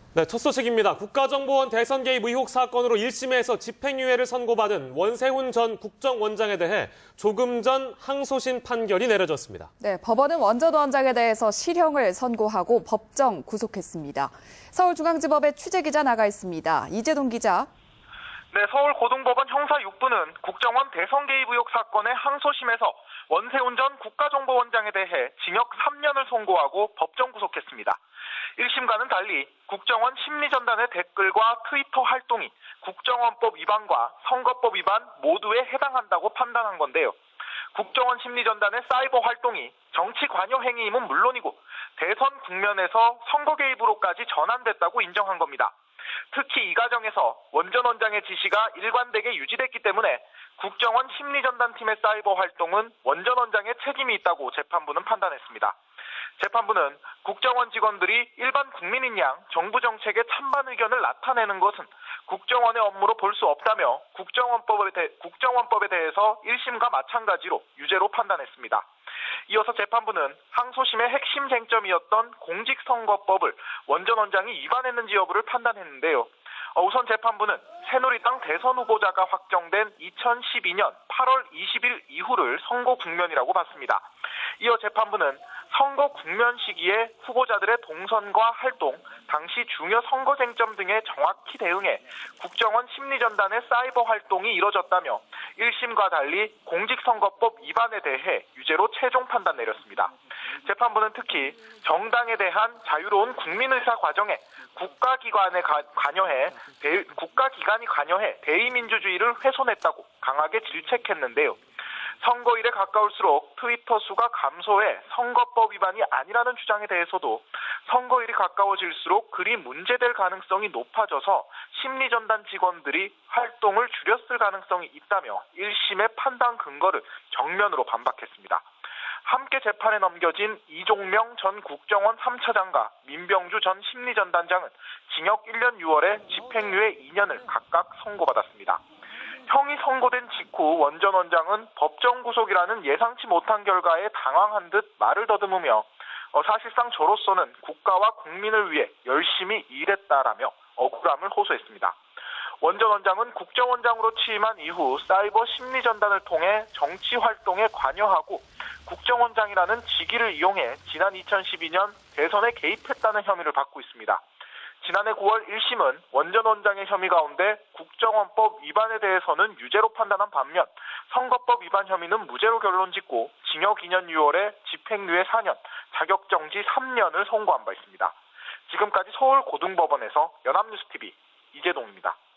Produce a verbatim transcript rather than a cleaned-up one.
네, 첫 소식입니다. 국가정보원 대선 개입 의혹 사건으로 일 심에서 집행유예를 선고받은 원세훈 전 국정원장에 대해 조금 전 항소심 판결이 내려졌습니다. 네, 법원은 원 전 원장에 대해서 실형을 선고하고 법정 구속했습니다. 서울중앙지법에 취재기자 나가 있습니다. 이재동 기자. 네, 서울고등법원 형사 육 부는 국정원 대선 개입 의혹 사건의 항소심에서 원세훈 전 국가정보원장에 대해 징역 삼 년을 선고하고 법정 구속했습니다. 일 심과는 달리 국정원 심리전단의 댓글과 트위터 활동이 국정원법 위반과 선거법 위반 모두에 해당한다고 판단한 건데요. 국정원 심리전단의 사이버 활동이 정치 관여 행위임은 물론이고 대선 국면에서 선거 개입으로까지 전환됐다고 인정한 겁니다. 특히 이 과정에서 원 전 원장의 지시가 일관되게 유지됐기 때문에 국정원 심리전단팀의 사이버 활동은 원 전 원장의 책임이 있다고 재판부는 판단했습니다. 재판부는 국정원 직원들이 일반 국민인 양 정부 정책의 찬반 의견을 나타내는 것은 국정원의 업무로 볼 수 없다며 국정원법에, 대, 국정원법에 대해서 일 심과 마찬가지로 유죄로 판단했습니다. 이어서 재판부는 항소심의 핵심 쟁점이었던 공직선거법을 원 전 원장이 위반했는지 여부를 판단했는데요. 우선 재판부는 새누리당 대선 후보자가 확정된 이천십이 년 팔월 이십일 이후를 선거 국면이라고 봤습니다. 이어 재판부는 선거 국면 시기에 후보자들의 동선과 활동, 당시 중요 선거 쟁점 등에 정확히 대응해 국정원 심리전단의 사이버 활동이 이뤄졌다며 일 심과 달리 공직선거법 위반에 대해 유죄로 최종 판단 내렸습니다. 재판부는 특히 정당에 대한 자유로운 국민의사 과정에 국가기관에 관여해 대, 국가기관이 관여해 대의민주주의를 훼손했다고 강하게 질책했는데요. 선거일에 가까울수록 트위터 수가 감소해 선거법 위반이 아니라는 주장에 대해서도 선거일이 가까워질수록 글이 문제될 가능성이 높아져서 심리전단 직원들이 활동을 줄였을 가능성이 있다며 일 심의 판단 근거를 정면으로 반박했습니다. 함께 재판에 넘겨진 이종명 전 국정원 삼 차장과 민병주 전 심리전단장은 징역 일 년 유월에 집행유예 이 년을 각각 선고받았습니다. 형이 선고된 직후 원 전 원장은 법정 구속이라는 예상치 못한 결과에 당황한 듯 말을 더듬으며 어, 사실상 저로서는 국가와 국민을 위해 열심히 일했다라며 억울함을 호소했습니다. 원 전 원장은 국정원장으로 취임한 이후 사이버 심리전단을 통해 정치 활동에 관여하고 국정원장이라는 직위를 이용해 지난 이천십이 년 대선에 개입했다는 혐의를 받고 있습니다. 지난해 구월 일 심은 원 전 원장의 혐의 가운데 국정원법 위반에 대해서는 유죄로 판단한 반면 선거법 위반 혐의는 무죄로 결론짓고 징역 이 년 유월에 집행유예 사 년, 자격정지 삼 년을 선고한 바 있습니다. 지금까지 서울고등법원에서 연합뉴스티비 이재동입니다.